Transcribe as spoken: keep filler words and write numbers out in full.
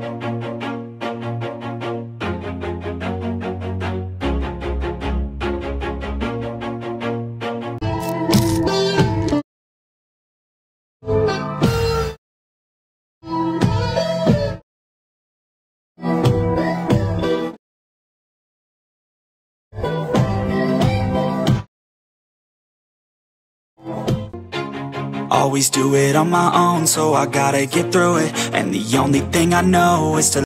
Always do it on my own, so I gotta get through it. And the only thing I know is to